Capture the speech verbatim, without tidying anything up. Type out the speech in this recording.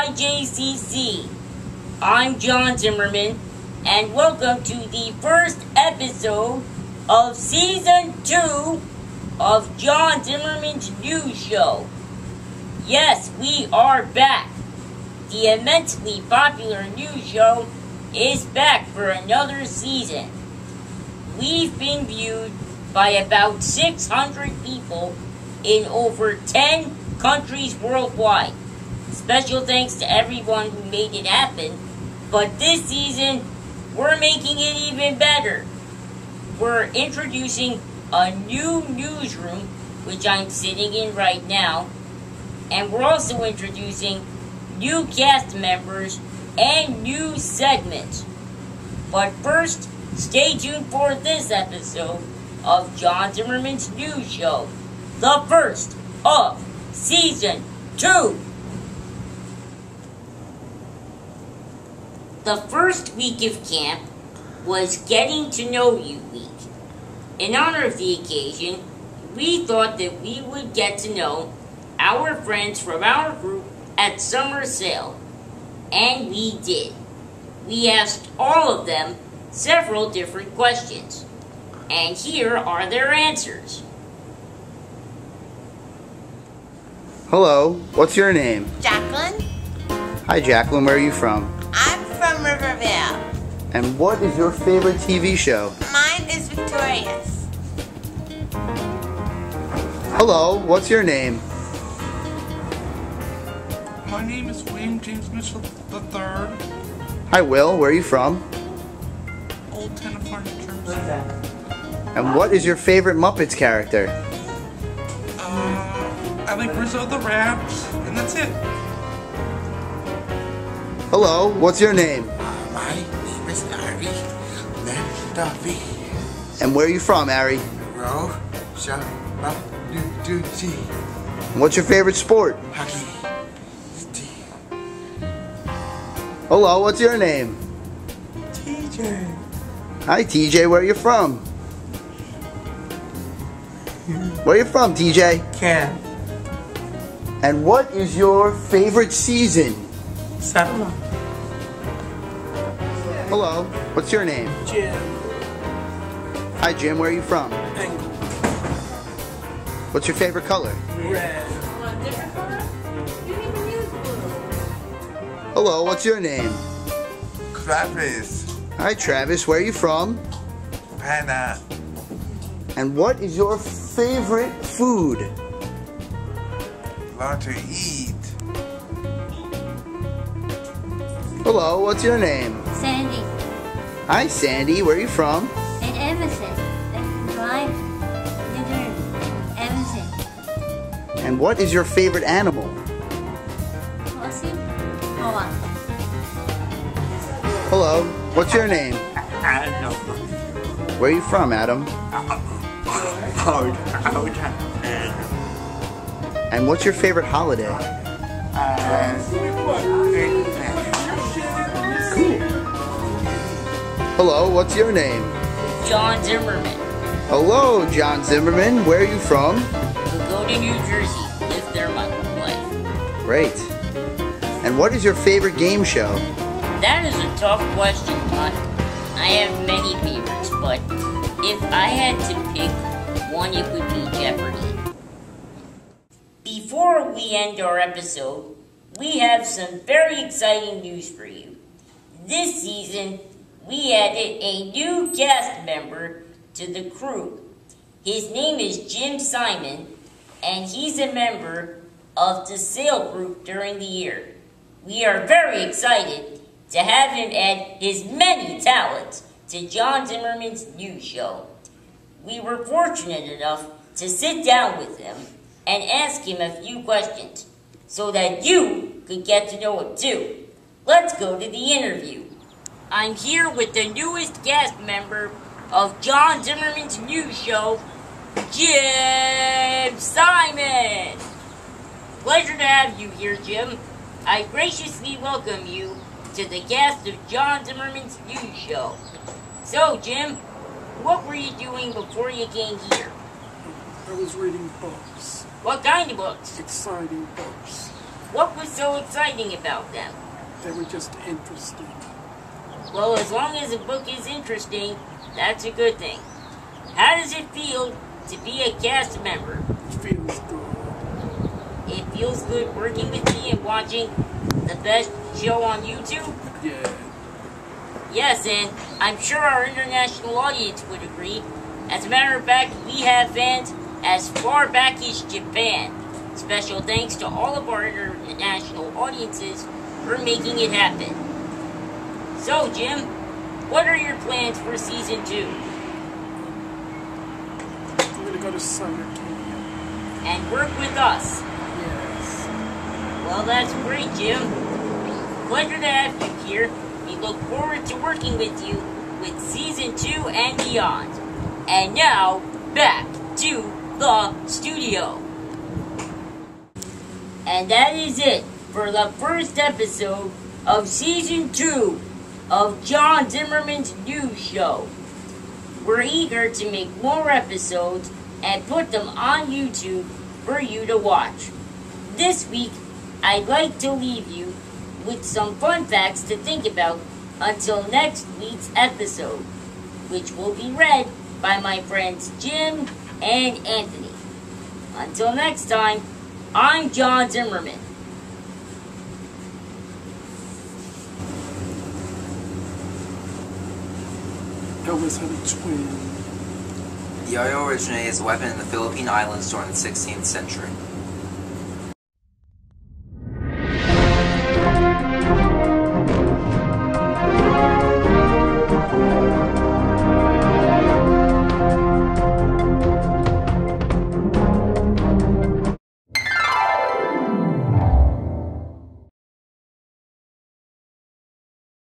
by J Z Z. I'm John Zimmerman, and welcome to the first episode of Season two of John Zimmerman's news show. Yes, we are back. The immensely popular news show is back for another season. We've been viewed by about six hundred people in over ten countries worldwide. Special thanks to everyone who made it happen. But this season, we're making it even better. We're introducing a new newsroom, which I'm sitting in right now. And we're also introducing new cast members and new segments. But first, stay tuned for this episode of John Zimmerman's news show, the first of Season two. The first week of camp was Getting to Know You Week. In honor of the occasion, we thought that we would get to know our friends from our group at summer sale. And we did. We asked all of them several different questions. And here are their answers. Hello, what's your name? Jacqueline. Hi Jacqueline, where are you from? I'm from Rivervale. And what is your favorite T V show? Mine is Victorious. Hello, what's your name? My name is William James Mitchell the third. Hi Will, where are you from? Old Tenant Farm, New Jersey. And what is your favorite Muppets character? Uh, I like Rizzo the Rat, and that's it. Hello, what's your name? Uh, my name is Ari Duffy. And where are you from, Ari? Row, shop, do, do, see. And what's your favorite sport? Hockey. Hello, what's your name? T J. Hi T J, where are you from? Where are you from, T J? Ken. And what is your favorite season? Summer. Hello, what's your name? Jim. Hi Jim, where are you from? Angle. What's your favorite color? Red. Hello, what's your name? Travis. Hi Travis, where are you from? Hannah. And what is your favorite food? Love to eat. Hello, what's your name? Sandy. Hi Sandy, where are you from? And Emerson. That's right. Emerson. And what is your favorite animal? Pussy. Hold on. Hello, what's your name? Adam. Where are you from, Adam? Out, out, And what's your favorite holiday? Cool. Hello, what's your name? John Zimmerman. Hello, John Zimmerman. Where are you from? Pagoda, New Jersey. Live there my whole life. Great. And what is your favorite game show? That is a tough question, but I have many favorites, but if I had to pick one, it would be Jeopardy. Before we end our episode, we have some very exciting news for you. This season, we added a new cast member to the crew. His name is Jim Simon, and he's a member of the sale group during the year. We are very excited to have him add his many talents to John Zimmerman's news show. We were fortunate enough to sit down with him and ask him a few questions so that you could get to know him too. Let's go to the interview. I'm here with the newest cast member of John Zimmerman's news show, Jim Simon. Pleasure to have you here, Jim. I graciously welcome you to the cast of John Zimmerman's news show. So, Jim, what were you doing before you came here? I was reading books. What kind of books? Exciting books. What was so exciting about them? They were just interesting. Well, as long as a book is interesting, that's a good thing. How does it feel to be a cast member? It feels good. It feels good working with me and watching the best show on YouTube? Yeah. Yes, and I'm sure our international audience would agree. As a matter of fact, we have fans as far back as Japan. Special thanks to all of our international audiences for making it happen. So, Jim, what are your plans for season two? I'm gonna go to summer camp. And work with us. Yes. Well, that's great, Jim. Pleasure to have you here. We look forward to working with you with season two and beyond. And now, back to the studio. And that is it for the first episode of season two of John Zimmerman's news show. We're eager to make more episodes and put them on YouTube for you to watch. This week, I'd like to leave you with some fun facts to think about until next week's episode, which will be read by my friends Jim and Anthony. Until next time, I'm John Zimmerman. Elvis had a twin. The yo-yo originated as a weapon in the Philippine Islands during the sixteenth century.